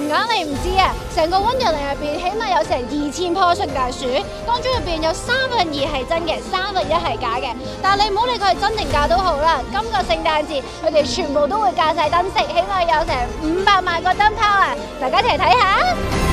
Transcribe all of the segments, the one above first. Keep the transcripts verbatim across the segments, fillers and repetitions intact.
硬你唔知啊！成個 Wonderland 入邊起碼有成二千棵聖誕樹，當中入邊有三分二係真嘅，三分一係假嘅。但係你唔好理佢係真定假都好啦，今個聖誕節佢哋全部都會架晒燈飾，起碼有成五百萬個燈泡啊！大家一齊睇下。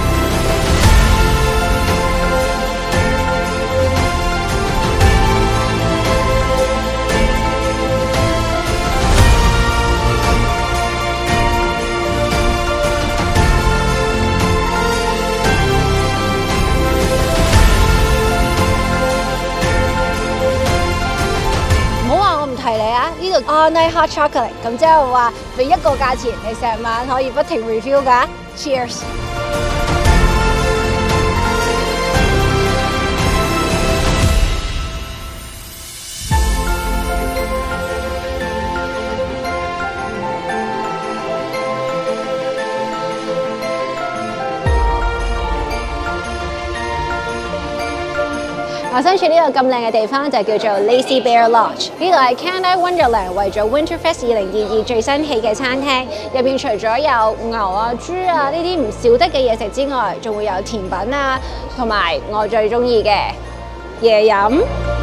呢度 All Night Hot Chocolate， 咁即係話俾一個價錢，你成晚可以不停 refill 㗎。Cheers！我身處呢個咁靚嘅地方就叫做 Lazy Bear Lodge， 呢度係 Canada Wonderland 為咗 Winterfest 二零二二最新起嘅餐廳，入邊除咗有牛啊、豬啊呢啲唔少得嘅嘢食之外，仲會有甜品啊，同埋我最中意嘅嘢飲。